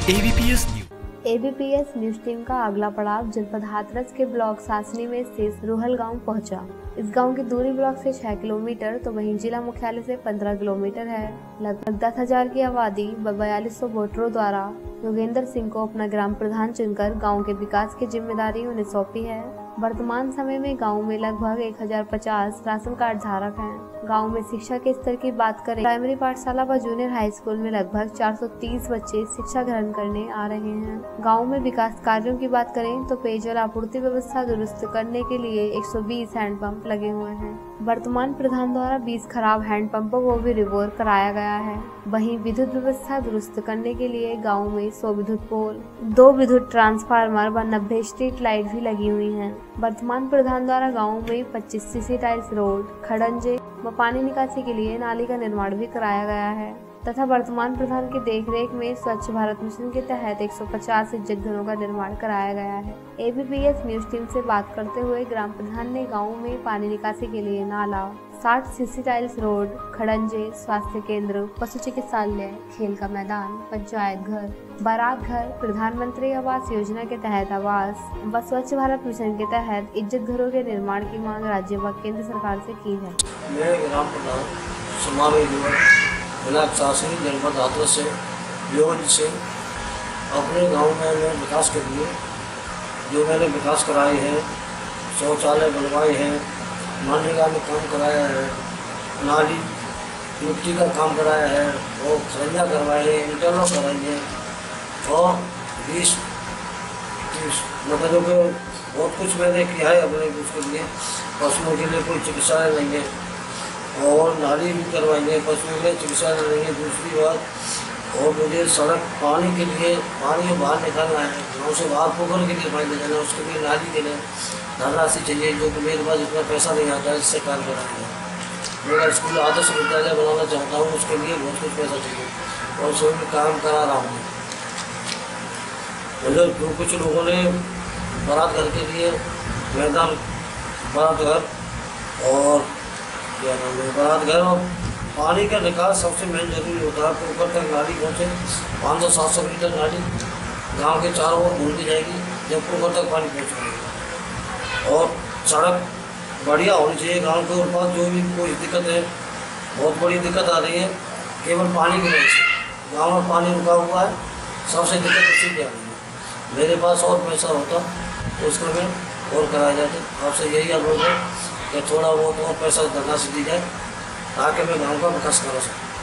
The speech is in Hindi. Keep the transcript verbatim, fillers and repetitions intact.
ABPS news ABPS news team का अगला पड़ाव जनपद हाथरस के ब्लॉक सासनी में स्थित रूहल गांव पहुंचा। इस गांव की दूरी ब्लॉक से छह किलोमीटर तो वहीं जिला मुख्यालय से पंद्रह किलोमीटर है। लगभग दस हजार की आबादी व बयालीस सौ वोटरों द्वारा योगेंद्र सिंह को अपना ग्राम प्रधान चुनकर गांव के विकास की जिम्मेदारी उन्हें सौंपी है। वर्तमान समय में गांव में लगभग एक हजार पचास राशन कार्ड धारक हैं। गांव में शिक्षा के स्तर की बात करें, प्राइमरी पाठशाला व जूनियर हाई स्कूल में लगभग चार सौ तीस बच्चे शिक्षा ग्रहण करने आ रहे हैं। गांव में विकास कार्यों की बात करें तो पेयजल आपूर्ति व्यवस्था दुरुस्त करने के लिए एक सौ बीस हैंडपंप लगे हुए हैं। वर्तमान प्रधान द्वारा बीस खराब हैंडपंपों को भी रिपेयर कराया गया है। वहीं विद्युत व्यवस्था दुरुस्त करने के लिए गाँव में सौ विद्युत पोल, दो विद्युत ट्रांसफार्मर व नब्बे स्ट्रीट लाइट भी लगी हुई हैं। वर्तमान प्रधान द्वारा गाँव में पच्चीस सीसी टाइल्स रोड, खड़ंजे व पानी निकासी के लिए नाली का निर्माण भी कराया गया है तथा वर्तमान प्रधान की देखरेख में स्वच्छ भारत मिशन के तहत एक सौ पचास इज्जत घरों का निर्माण कराया गया है। एबीपीएस न्यूज टीम से बात करते हुए ग्राम प्रधान ने गाँव में पानी निकासी के लिए नाला, साठ सीसी टाइल्स रोड, खड़ंजे, स्वास्थ्य केंद्र, पशु चिकित्सालय, खेल का मैदान, पंचायत घर, बारात घर, प्रधानमंत्री आवास योजना के तहत आवास व स्वच्छ भारत मिशन के तहत इज्जत घरों के निर्माण की मांग राज्य व केंद्र सरकार से की है। मैं ग्राम प्रधान ब्लॉक सासनी जनपद हाथरस से योगेंद्र सिंह अपने गांव में मैं विकास के लिए जो मैंने विकास कराए हैं, शौचालय बनवाए हैं, मनरेगा में काम कराया है, नाली मिट्टी का काम कराया है और खरंजा करवाए हैं, इंटरलॉक कराई है और बीस तीस मतलब कि बहुत कुछ मैंने किया है अपने उसके लिए। पशुओं के लिए कोई चिकित्सालय नहीं है और नाली भी करवाएंगे, पशुओं के चिकित्सा रहेंगे। दूसरी बात और मुझे सड़क पानी के लिए पानी बाहर निकालना है, गाँव से बाहर पोखर के लिए पानी ले जाना है, उसके लिए नाली के लिए धनराशि चाहिए जो कि मेरे पास इतना पैसा नहीं आता है, इससे काम कराएंगे। मेरा स्कूल आदर्श विद्यालय बनाना चाहता हूँ, उसके लिए बहुत कुछ पैसा चाहिए और उसमें भी काम करा रहा हूँ। मतलब जो कुछ लोगों ने बारात घर के लिए मैदान, बारात घर और क्या नाम है बारात घर और पानी का निकास सबसे मेन जरूरी होता है। पोखर तक नाली पहुँचे, पाँच सौ सात सौ मीटर नाली गांव के चारों ओर घूमती जाएगी जब पोखर तक पानी पहुँचेगा। और सड़क बढ़िया होनी चाहिए। गांव के ऊपर पास जो भी कोई दिक्कत है, बहुत बड़ी दिक्कत आ रही है केवल पानी की वजह से। गाँव में पानी रुका हुआ है, सबसे दिक्कत उसी की आ रही है। मेरे पास और पैसा होता तो उसको मैं और कराया जाते। आपसे यही अनुरोध है कि थोड़ा बहुत और पैसा धनराशि दी जाए ताकि मैं गाँव का विकास करा सकूँ।